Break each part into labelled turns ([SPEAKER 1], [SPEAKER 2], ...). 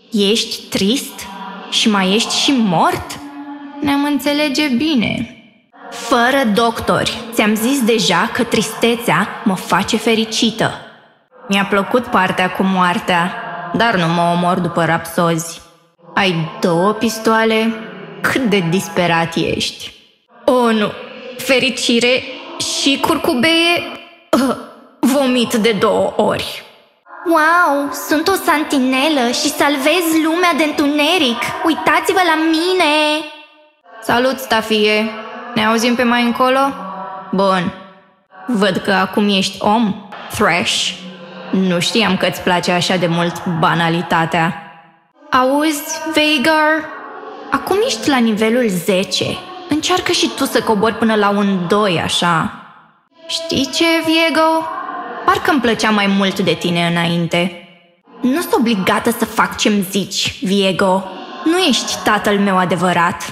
[SPEAKER 1] Ești trist? Și mai ești și mort? Ne-am înțelege bine. Fără doctori, ți-am zis deja că tristețea mă face fericită. Mi-a plăcut partea cu moartea, dar nu mă omor după rapsozi. Ai 2 pistoale? Cât de disperat ești. Oh, nu! Fericire și curcubeie? Vomit de 2 ori. Wow, sunt o santinelă și salvez lumea de întuneric. Uitați-vă la mine! Salut, stafie! Ne auzim pe mai încolo? Bun. Văd că acum ești om, Thrash. Nu știam că îți place așa de mult banalitatea. Auzi, Vhagar? Acum ești la nivelul 10. Încearcă și tu să cobori până la un 2, așa. Știi ce, Viego? Parcă îmi plăcea mai mult de tine înainte. Nu sunt obligată să fac ce-mi zici, Viego. Nu ești tatăl meu adevărat.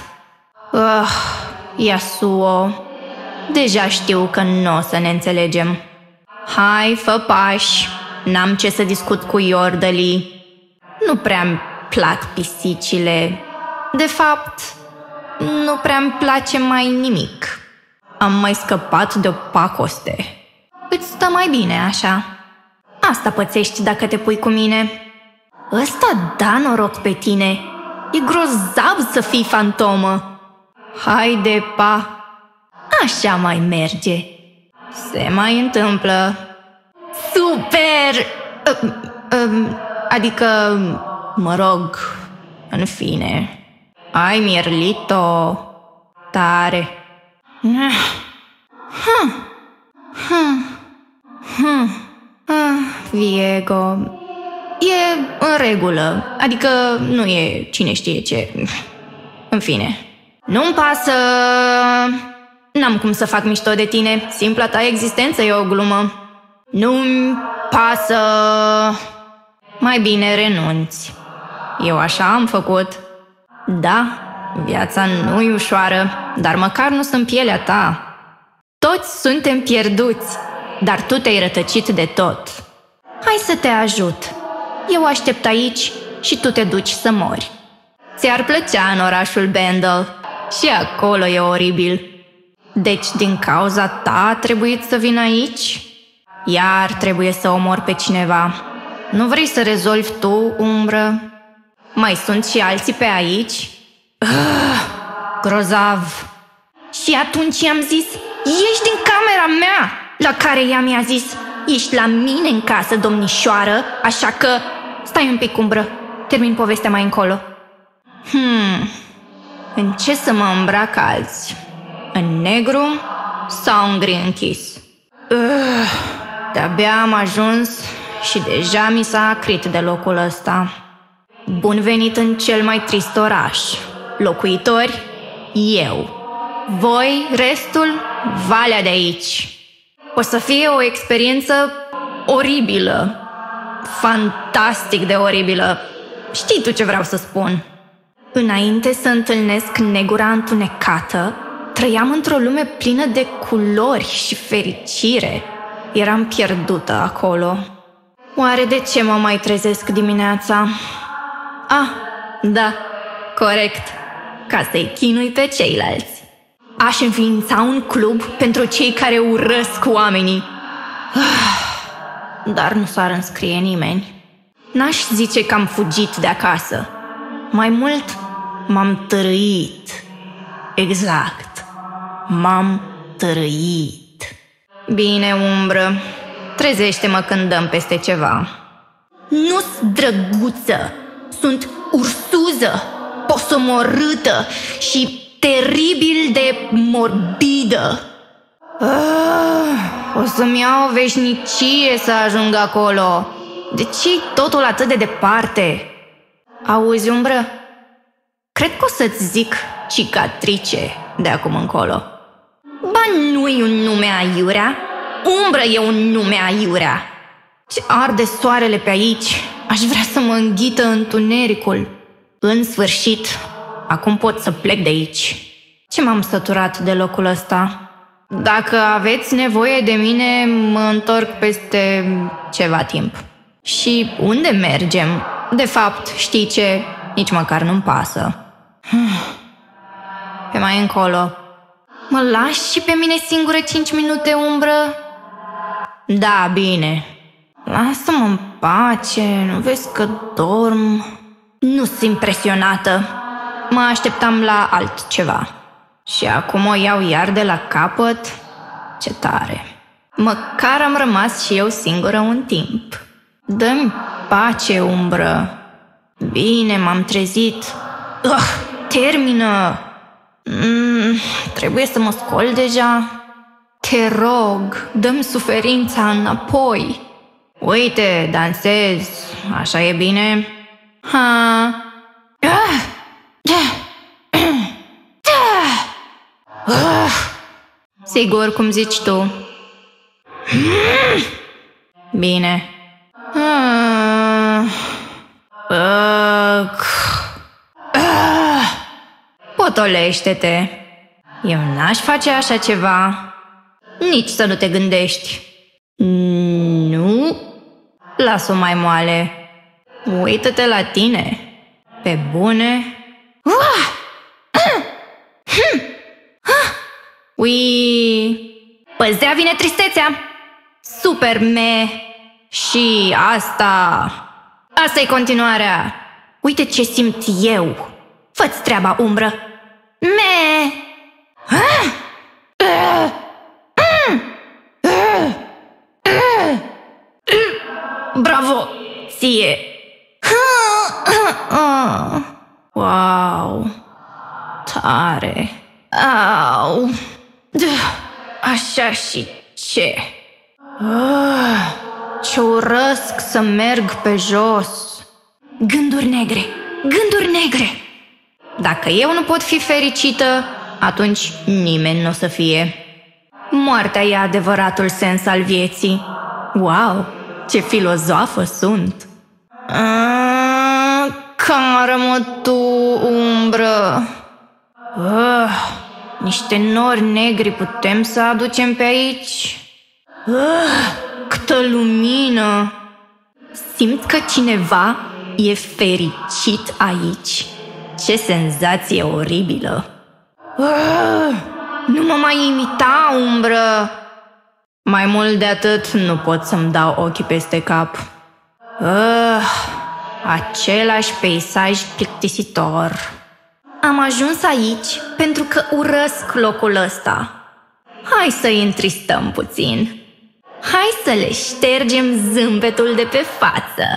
[SPEAKER 1] Yasuo. Deja știu că nu o să ne înțelegem. Hai, fă pași. N-am ce să discut cu Yordali. Nu prea-mi plac pisicile. De fapt, nu prea-mi place mai nimic. Am mai scăpat de o pacoste. Îți stă mai bine așa. Asta pățești dacă te pui cu mine. Ăsta da noroc pe tine. E grozav să fii fantomă. Haide, pa. Așa mai merge. Se mai întâmplă. Super! Adică, mă rog, în fine. Ai mierlit-o tare. Viego, e în regulă. Adică nu e cine știe ce. În fine. Nu-mi pasă. N-am cum să fac mișto de tine. Simpla ta existență e o glumă. Nu-mi pasă. Mai bine renunți. Eu așa am făcut. Da, viața nu e ușoară, dar măcar nu sunt pielea ta. Toți suntem pierduți, dar tu te-ai rătăcit de tot. Hai să te ajut. Eu aștept aici și tu te duci să mori. Ți-ar plăcea în orașul Bendel. Și acolo e oribil. Deci din cauza ta a trebuit să vin aici? Iar trebuie să omor pe cineva. Nu vrei să rezolvi tu, umbră? Mai sunt și alții pe aici? Grozav. Și atunci i-am zis, ieși din camera mea. La care ea mi-a zis, ești la mine în casă, domnișoară, așa că... Stai un pic, umbră, termin povestea mai încolo. În ce să mă îmbrac azi? În negru sau în gri închis? De-abia am ajuns și deja mi s-a acrit de locul ăsta. Bun venit în cel mai trist oraș. Locuitori, eu. Voi, restul, valea de aici. O să fie o experiență oribilă. Fantastic de oribilă. Știi tu ce vreau să spun. Înainte să întâlnesc negura întunecată, trăiam într-o lume plină de culori și fericire. Eram pierdută acolo. Oare de ce mă mai trezesc dimineața? Da, corect. Ca să-i chinui pe ceilalți. Aș înființa un club pentru cei care urăsc oamenii. Dar nu s-ar înscrie nimeni. N-aș zice că am fugit de acasă. Mai mult, m-am tărâit. Exact. M-am tărâit. Bine, umbră. Trezește-mă când dăm peste ceva. Nu-s drăguță. Sunt ursuză, posomorâtă și teribil de morbidă. O să-mi iau o veșnicie să ajung acolo. De ce-i totul atât de departe? Auzi, umbră? Cred că o să-ți zic cicatrice de acum încolo. Ba, nu-i un nume aiurea. Umbră e un nume aiurea. Ce arde soarele pe aici. Aș vrea să mă înghită întunericul. În sfârșit, acum pot să plec de aici. Ce m-am săturat de locul ăsta. Dacă aveți nevoie de mine, mă întorc peste ceva timp. Și unde mergem? De fapt, știi ce? Nici măcar nu-mi pasă. Pe mai încolo. Mă lași și pe mine singură 5 minute, umbră? Da, bine. Lasă-mă în pace, nu vezi că dorm? Nu sunt impresionată. Mă așteptam la altceva. Și acum o iau iar de la capăt? Ce tare. Măcar am rămas și eu singură un timp. Dă-mi pace, umbră. Bine, m-am trezit. Termină! Trebuie să mă scol deja? Te rog, dă-mi suferința înapoi. Uite, dansez. Așa e bine? Sigur, cum zici tu. Bine. Potolește-te. Eu n-aș face așa ceva. Nici să nu te gândești. Nu? Las-o mai moale. Uită-te la tine. Pe bune. Ui! Păzea vine tristețea. Super-me. Și asta-i continuarea. Uite ce simt eu. Fă-ți treaba, umbră. Me. Bravo ție. Wow. Tare. Au. Așa și ce? Ce urăsc să merg pe jos. Gânduri negre. Gânduri negre. Dacă eu nu pot fi fericită, atunci nimeni nu o să fie. Moartea e adevăratul sens al vieții. Wow, ce filozofă sunt. Cară-mă tu, umbră. Niște nori negri putem să aducem pe aici? Câtă lumină! Simt că cineva e fericit aici. Ce senzație oribilă! Nu mă mai imita, umbră! Mai mult de atât nu pot să-mi dau ochii peste cap. Același peisaj plictisitor. Am ajuns aici pentru că urăsc locul ăsta. Hai să-i întristăm puțin. Hai să le ștergem zâmbetul de pe față.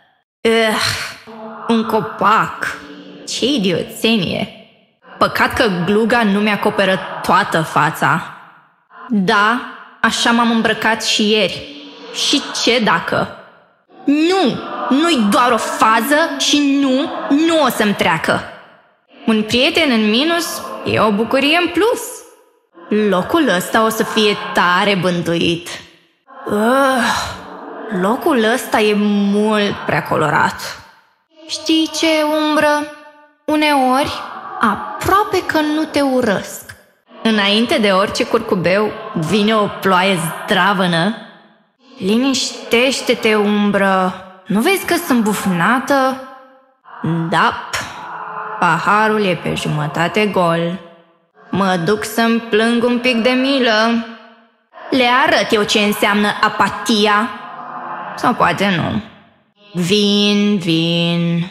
[SPEAKER 1] Un copac. Ce idioțenie. Păcat că gluga nu mi-acoperă toată fața. Da, așa m-am îmbrăcat și ieri. Și ce dacă? Nu-i doar o fază și nu o să-mi treacă. Un prieten în minus e o bucurie în plus. Locul ăsta o să fie tare bântuit. Locul ăsta e mult prea colorat. Știi ce, umbră? Uneori, aproape că nu te urăsc. Înainte de orice curcubeu, vine o ploaie zdravănă. Liniștește-te, umbră. Nu vezi că sunt bufnată? Da, paharul e pe jumătate gol. Mă duc să-mi plâng un pic de milă. Le arăt eu ce înseamnă apatia. Sau poate nu. Vin.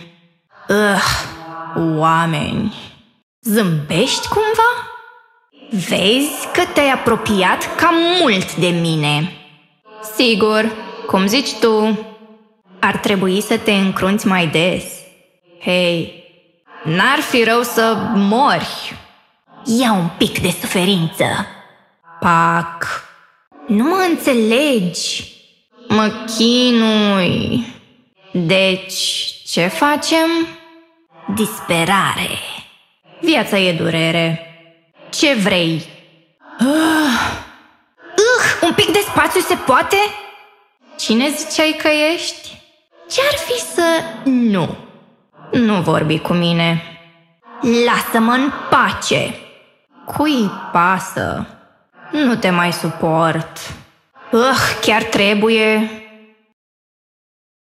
[SPEAKER 1] Oameni. Zâmbești cumva? Vezi că te-ai apropiat cam mult de mine. Sigur, cum zici tu. Ar trebui să te încrunți mai des. Hei, n-ar fi rău să mori. Ia un pic de suferință. Pac. Nu mă înțelegi. Mă chinui. Deci, ce facem? Disperare. Viața e durere. Ce vrei? Un pic de spațiu se poate? Cine ziceai că ești? Ce-ar fi să nu vorbi cu mine? Lasă-mă în pace. Cui pasă? Nu te mai suport. Chiar trebuie.